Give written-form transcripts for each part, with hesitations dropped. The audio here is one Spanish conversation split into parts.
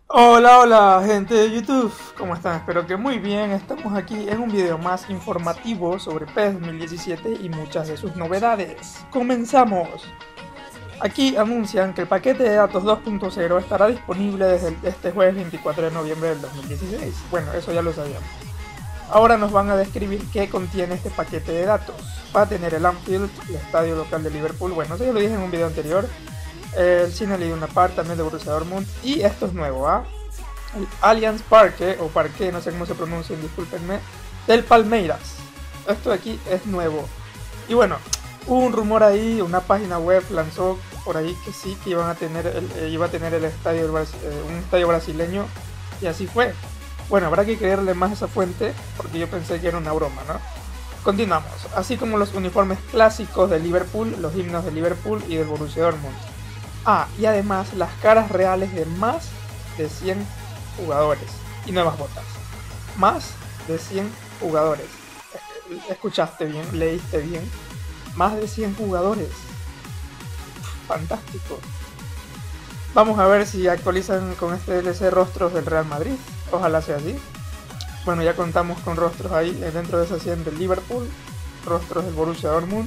Hola, hola gente de YouTube, ¿cómo están? Espero que muy bien. Estamos aquí en un video más informativo sobre PES 2017 y muchas de sus novedades. ¡Comenzamos! Aquí anuncian que el paquete de datos 2.0 estará disponible desde este jueves 24 de noviembre del 2016. Bueno, eso ya lo sabíamos. Ahora nos van a describir qué contiene este paquete de datos. Va a tener el Anfield, el estadio local de Liverpool, bueno, eso ya lo dije en un video anterior. El Cine Iduna Park, también de Borussia Dortmund, y esto es nuevo, ¿ah? El Allianz Parque, o Parque, no sé cómo se pronuncia, discúlpenme, del Palmeiras. Esto de aquí es nuevo. Y bueno, hubo un rumor ahí, una página web lanzó por ahí que sí, que iba a tener el estadio, un estadio brasileño, y así fue. Bueno, habrá que creerle más a esa fuente, porque yo pensé que era una broma, ¿no? Continuamos, así como los uniformes clásicos de Liverpool, los himnos de Liverpool y del Borussia Dortmund. Ah, y además las caras reales de más de 100 jugadores y nuevas botas. Más de 100 jugadores. Escuchaste bien, leíste bien. Más de 100 jugadores. Fantástico. Vamos a ver si actualizan con este DLC rostros del Real Madrid. Ojalá sea así. Bueno, ya contamos con rostros ahí dentro de esas 100 del Liverpool. Rostros del Borussia Dortmund.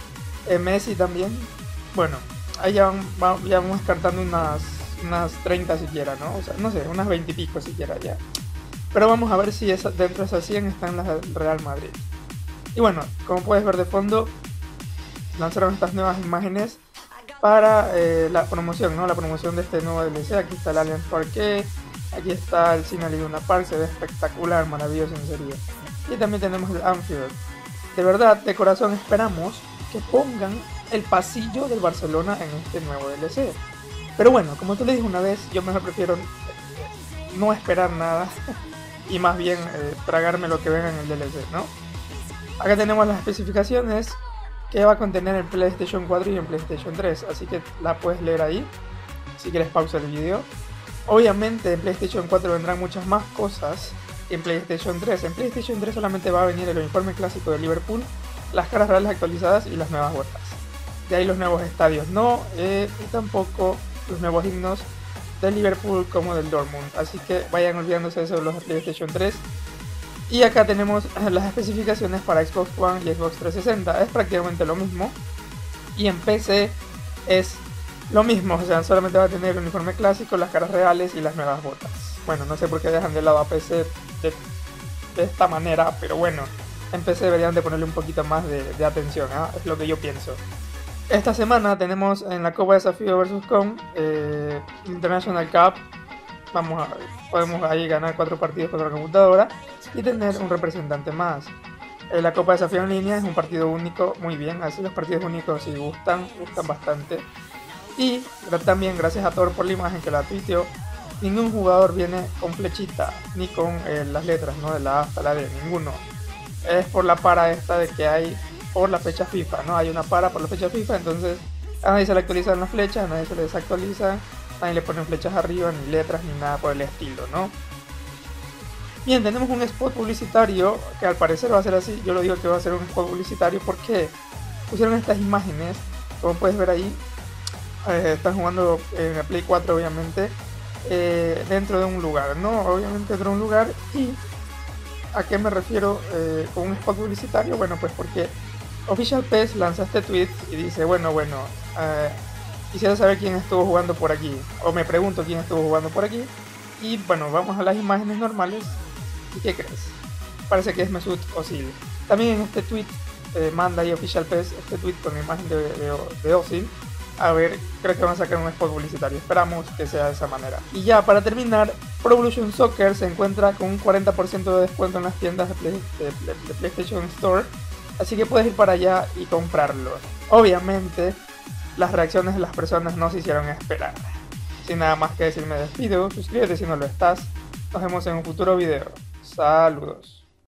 Messi también. Bueno, ahí ya vamos descartando unas 30 siquiera, ¿no? O sea, no sé, unas 20 y pico siquiera ya. Pero vamos a ver si dentro de esas 100 están las del Real Madrid. Y bueno, como puedes ver de fondo, lanzaron estas nuevas imágenes para la promoción, ¿no? La promoción de este nuevo DLC. Aquí está el Allianz Parque, aquí está el Cine Iduna Park, se ve espectacular, maravilloso en serio. Y también tenemos el Anfield. De verdad, de corazón esperamos que pongan el pasillo del Barcelona en este nuevo DLC. Pero bueno, como tú le dije una vez, yo mejor prefiero no esperar nada y más bien tragarme lo que venga en el DLC, ¿no? Acá tenemos las especificaciones que va a contener en PlayStation 4 y en PlayStation 3, así que la puedes leer ahí, si quieres pausa el video. Obviamente en PlayStation 4 vendrán muchas más cosas que en PlayStation 3. En PlayStation 3 solamente va a venir el uniforme clásico de Liverpool, las caras reales actualizadas y las nuevas botas. De ahí los nuevos estadios no, y tampoco los nuevos himnos del Liverpool como del Dortmund, así que vayan olvidándose de eso de los de PlayStation 3. Y acá tenemos las especificaciones para Xbox One y Xbox 360, es prácticamente lo mismo. Y en PC es lo mismo, o sea, solamente va a tener el uniforme clásico, las caras reales y las nuevas botas. Bueno, no sé por qué dejan de lado a PC de esta manera, pero bueno, en PC deberían de ponerle un poquito más de atención, ¿eh? Es lo que yo pienso. Esta semana tenemos en la Copa Desafío vs Com International Cup. Podemos ahí ganar 4 partidos contra la computadora y tener un representante más. La Copa Desafío en línea es un partido único, muy bien, así los partidos únicos sí gustan bastante. Y también gracias a Thor por la imagen que la tuiteó, ningún jugador viene con flechita ni con las letras, ¿no? De la A hasta la D, ninguno. Es por la para esta de que hay por la fecha FIFA, ¿no? Hay una para por la fecha FIFA, entonces a nadie se le actualizan las flechas, a nadie se le desactualizan, a nadie le ponen flechas arriba, ni letras, ni nada por el estilo, ¿no? Bien, tenemos un spot publicitario que al parecer va a ser así. Yo lo digo que va a ser un spot publicitario porque pusieron estas imágenes, como puedes ver ahí, están jugando en la Play 4 obviamente, dentro de un lugar, ¿no? Obviamente dentro de un lugar. Y ¿a qué me refiero con un spot publicitario? Bueno, pues porque Official PES lanza este tweet y dice, bueno, quisiera saber quién estuvo jugando por aquí, o me pregunto quién estuvo jugando por aquí. Y bueno, vamos a las imágenes normales. ¿Y qué crees? Parece que es Mesut Özil. También en este tweet manda ahí Official PES este tweet con la imagen de Özil. A ver, creo que van a sacar un spot publicitario. Esperamos que sea de esa manera. Y ya para terminar, Pro Evolution Soccer se encuentra con un 40% de descuento en las tiendas de PlayStation Store. Así que puedes ir para allá y comprarlo. Obviamente, las reacciones de las personas no se hicieron esperar. Sin nada más que decir, me despido. Suscríbete si no lo estás. Nos vemos en un futuro video. Saludos.